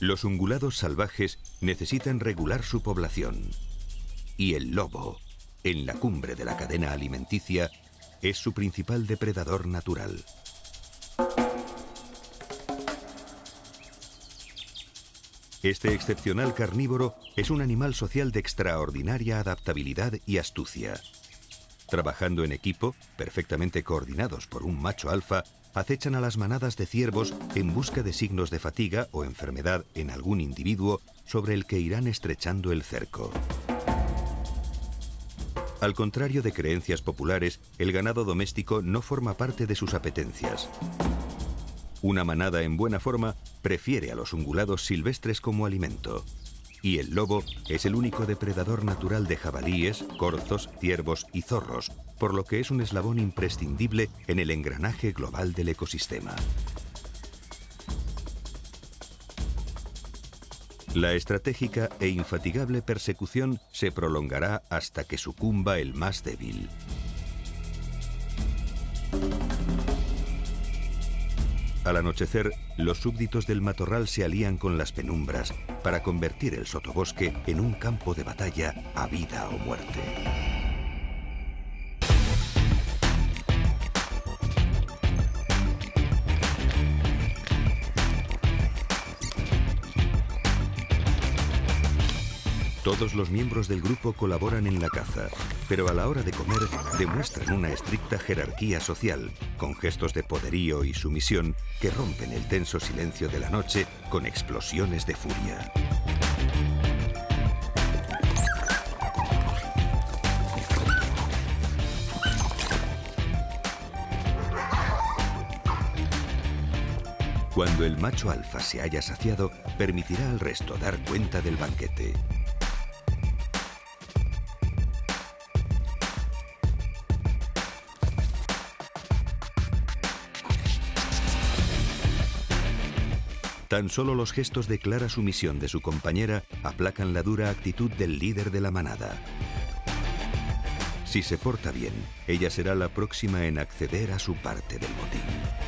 Los ungulados salvajes necesitan regular su población. Y el lobo, en la cumbre de la cadena alimenticia, es su principal depredador natural. Este excepcional carnívoro es un animal social de extraordinaria adaptabilidad y astucia. Trabajando en equipo, perfectamente coordinados por un macho alfa, acechan a las manadas de ciervos en busca de signos de fatiga o enfermedad en algún individuo sobre el que irán estrechando el cerco. Al contrario de creencias populares, el ganado doméstico no forma parte de sus apetencias. Una manada en buena forma prefiere a los ungulados silvestres como alimento. Y el lobo es el único depredador natural de jabalíes, corzos, ciervos y zorros, por lo que es un eslabón imprescindible en el engranaje global del ecosistema. La estratégica e infatigable persecución se prolongará hasta que sucumba el más débil. Al anochecer, los súbditos del matorral se alían con las penumbras para convertir el sotobosque en un campo de batalla a vida o muerte. Todos los miembros del grupo colaboran en la caza, pero a la hora de comer demuestran una estricta jerarquía social, con gestos de poderío y sumisión que rompen el tenso silencio de la noche con explosiones de furia. Cuando el macho alfa se haya saciado, permitirá al resto dar cuenta del banquete. Tan solo los gestos de clara sumisión de su compañera aplacan la dura actitud del líder de la manada. Si se porta bien, ella será la próxima en acceder a su parte del botín.